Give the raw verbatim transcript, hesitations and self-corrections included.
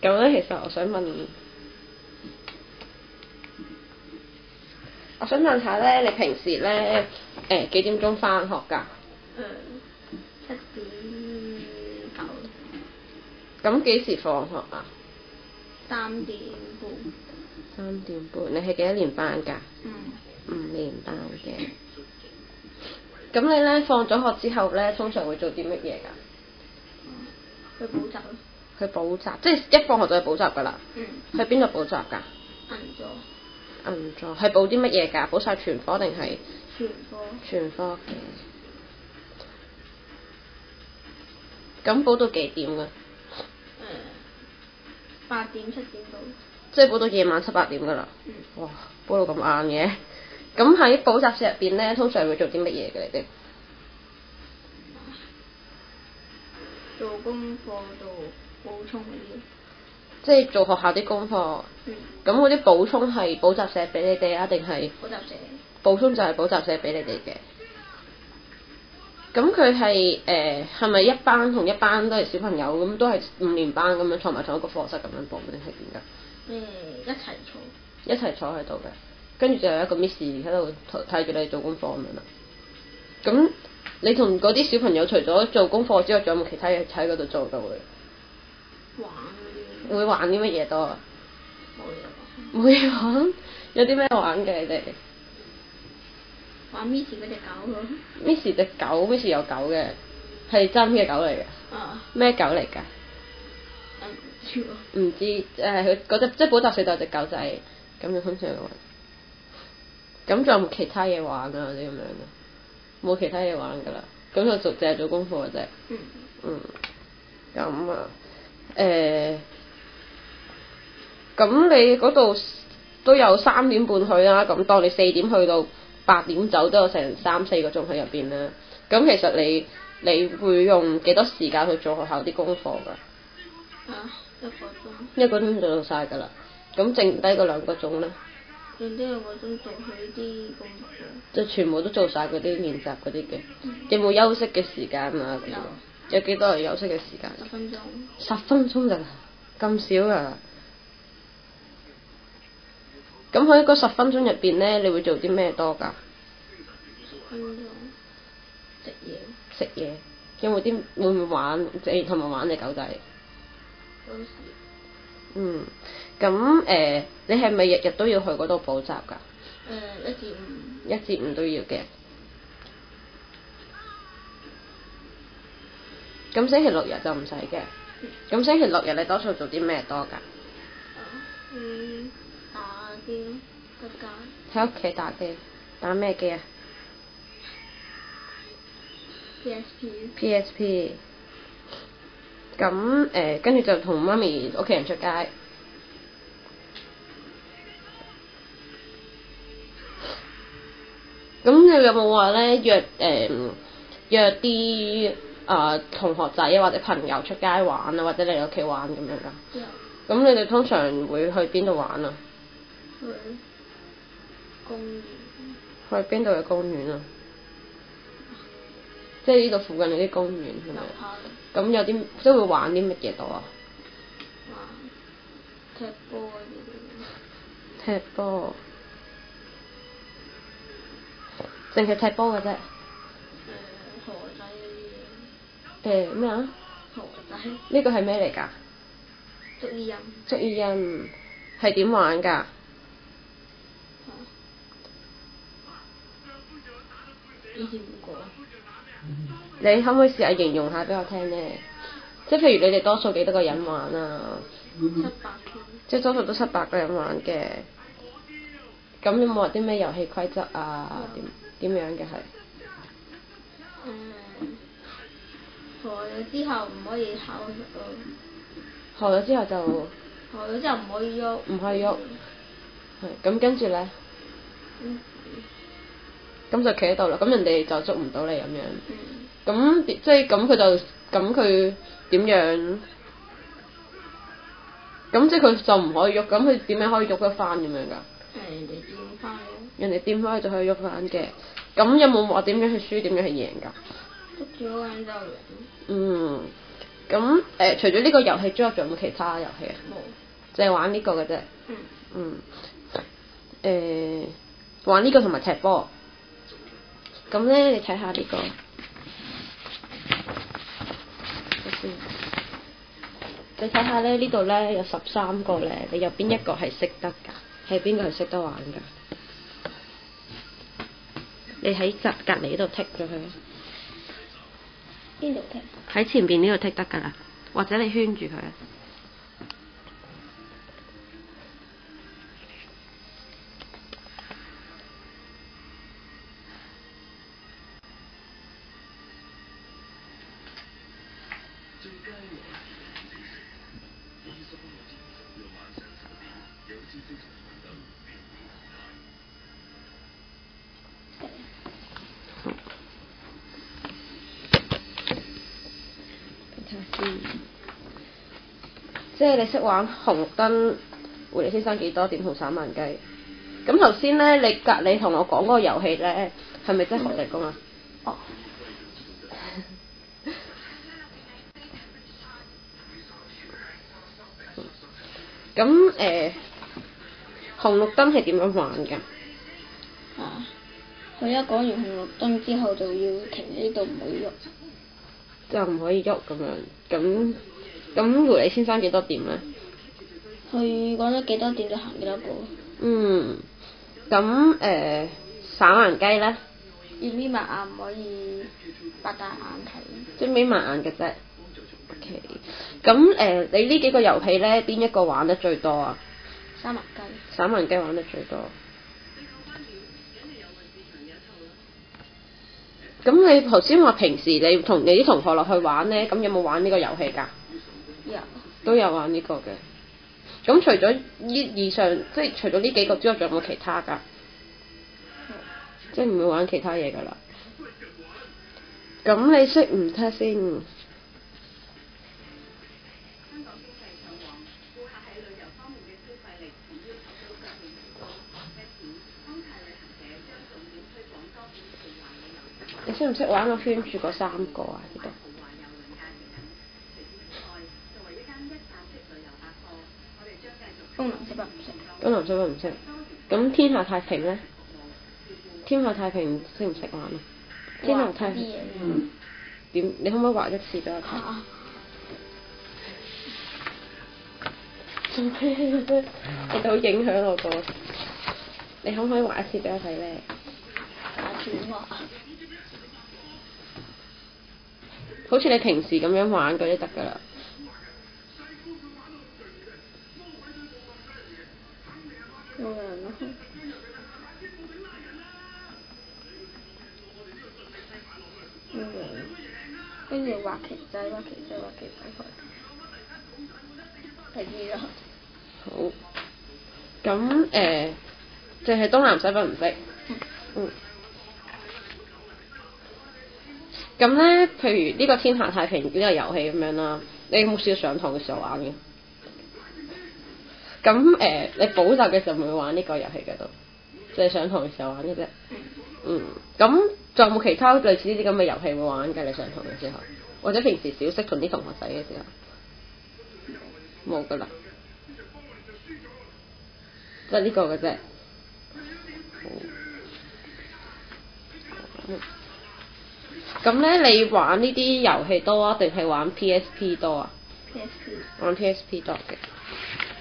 咁咧，其實我想問，我想問下咧，你平時咧誒、呃、幾點鐘返學㗎？誒、 呃，七點九。 咁幾時放學啊？ 三點半。 三點半，你係幾多年班㗎？ 嗯。 五年班嘅。咁你咧放咗學之後咧，通常會做啲乜嘢㗎？ 去補習咯。 去補習，即係一放學就去補習㗎啦。 嗯。去邊度補習㗎？ 銀座。 銀座係補啲乜嘢㗎？補晒全科定係？ 全科。 全科嘅。咁補到幾點㗎？誒、 呃，八點七點到。即係補到夜晚七八點㗎啦。 嗯。 哇！補到咁晏嘅。咁喺補習社入邊咧，通常會做啲乜嘢嘅你哋？ 做功課做補充嗰啲。 即係做學校啲功課。 嗯。咁嗰啲補充係補習社俾你哋啊，定係？ 補習社。 補充就係補習社俾你哋嘅。咁佢係誒係咪一班同一班都係小朋友咁，都係五年班咁樣坐埋同一個課室咁樣補定係點㗎？誒、 嗯，一齊坐。一齊坐喺度嘅，跟住就有一個 Miss 喺度睇住你做功課咁樣啦。咁你同嗰啲小朋友除咗做功課之外，仲有冇其他嘢喺嗰度做到嘅？ 玩嗰啲。 會玩啲乜嘢多啊？ 冇嘢玩。 冇嘢玩？有啲咩玩嘅你哋？ 玩 Miss 嗰隻狗咯。 Miss 隻狗，Miss 有狗嘅，係真嘅狗嚟嘅。 啊。 咩狗嚟㗎？ 唔知喎。 唔知誒，佢嗰隻即係補習社就有隻狗仔，咁就通常玩。咁仲有冇其他嘢玩啊？啲咁樣嘅，冇其他嘢玩㗎啦。咁就做淨係做功課嘅啫。 嗯。 嗯。咁啊，誒、呃，咁你嗰度都有三點半去啦，咁當你四點去到八點走都有成三四個鐘喺入邊啦。咁其實你你會用幾多時間去做學校啲功課㗎？ 啊，一個鐘。 一個鐘就做晒㗎啦。咁剩低嗰兩個鐘咧？ 剩低兩個鐘做佢啲功課。 就全部都做晒嗰啲練習嗰啲嘅。嗯、有冇休息嘅時間啊？有。有幾多係休息嘅時間？ 十分鐘。十分鐘咋？咁少㗎？咁喺嗰十分鐘入邊咧，你會做啲咩多㗎？ 十分鐘。食嘢。 食嘢。有冇啲會唔會玩？即同埋玩隻狗仔？ 都時。 嗯。咁誒、呃，你係咪日日都要去嗰度補習㗎？誒、 呃，一至五。 一至五都要嘅。咁星期六日就唔使嘅。咁、嗯、星期六日你多數做啲咩多㗎？ 嗯，打機咯，得㗎。 喺屋企打機，打咩機啊 ？P S P。 P S P。咁誒，跟住就同媽咪屋企人出街。咁你有冇話咧約誒、呃、約啲啊、呃、同學仔或者朋友出街玩啊，或者你屋企玩咁樣㗎？有。咁你哋通常會去邊度玩啊？ 去公園。 去邊度嘅公園啊？即係呢度附近有啲公園係咪？咁有啲即係會玩啲乜嘢多啊？ 玩踢波嗰啲。 踢波。淨係踢波嘅啫。誒、 呃，河仔嗰啲。 誒咩啊？ 河仔。 呢個係咩嚟㗎？ 捉伊人。 捉伊人係點玩㗎？ 以前唔過。 你可唔可以試下形容下俾我聽咧？即係譬如你哋多數幾多個人玩啊？ 七八個。即係多數都七八個人玩嘅。咁有冇話啲咩遊戲規則啊？點點樣嘅係？ 誒，學咗之後唔可以考咯。 學咗之後就。 學咗之後唔可以喐。唔可以喐。 係，咁跟住咧？ 嗯。 咁就企喺度啦，咁人哋就捉唔到你咁樣。咁、 嗯、 即係咁佢就咁佢點樣？咁即係佢就唔可以喐，咁佢點樣可以喐得翻咁樣㗎？ 係人哋掂翻。 人哋掂翻佢就可以喐翻嘅。咁有冇話點樣去輸，點樣去贏㗎？ 捉住嗰個人就贏。 嗯。 咁誒、呃，除咗呢個遊戲之外，仲有冇其他遊戲啊？ 冇。 淨係玩呢個嘅啫。 嗯。 嗯。誒、呃，玩呢個同埋踢波。咁咧，你睇下呢個。你睇下咧，呢度咧有十三個咧，你有邊一個係識得㗎？係邊個係識得玩㗎？你喺隔隔離呢度剔咗佢。 邊度剔？ 喺前邊呢度剔得㗎啦，或者你圈住佢啊。即係你識玩紅綠燈、狐狸先生幾多點同散漫雞。咁頭先咧，你隔你同我講嗰個遊戲咧，係咪真係學理工啊？ 哦。 咁誒、呃，紅綠燈係點樣玩㗎？ 啊！佢一講完紅綠燈之後，就要停喺呢度唔可以喐。 就唔可以喐咁樣，咁咁狐狸先生幾多點咧？ 佢講咗幾多點就行幾多步。 嗯，咁誒散環雞咧？ 要眯埋眼，唔可以擘大眼睇。 即係眯埋眼嘅啫。OK。咁誒，你呢幾個遊戲咧，邊一個玩得最多啊？ 三文雞。 散環雞玩得最多。咁你頭先話平時你同你啲同學落去玩咧，咁有冇玩呢個遊戲㗎？ 有。 都有玩呢個嘅。咁除咗呢以上，即係除咗呢幾個之外，仲有冇其他㗎？ 嗯、 即係唔會玩其他嘢㗎啦。咁你識唔聽先？你識唔識玩我圈住嗰三個啊？呢度。 東南西北唔識。 東南西北唔識。咁天下太平咧？天下太平識唔識玩啊？天下太平。嗯。點？你可唔可以畫一次俾我睇？ 啊。 做咩啫？你好影響我個。你可唔可以畫一次俾我睇咧？ 畫點畫？ 好似你平時咁樣玩嗰啲得㗎啦。 冇人咯。冇人。跟住畫旗仔，畫旗仔，畫旗仔佢。係呢個。 好。咁誒，就係東南西北唔識。 嗯。 嗯。咁咧，譬如呢個天下太平呢個遊戲咁樣啦，你有冇試過上堂嘅時候玩嘅？咁誒、呃，你補習嘅時候會唔會玩呢個遊戲嘅都？即係上堂嘅時候玩嘅啫。嗯。咁仲有冇其他類似呢啲咁嘅遊戲會玩嘅？你上堂嘅時候，或者平時小息同啲同學仔嘅時候，冇㗎啦。即係呢個嘅啫。嗯。咁咧，你玩呢啲遊戲多啊，定係玩 P S P 多啊 ？P S P。 玩 P S P 多嘅。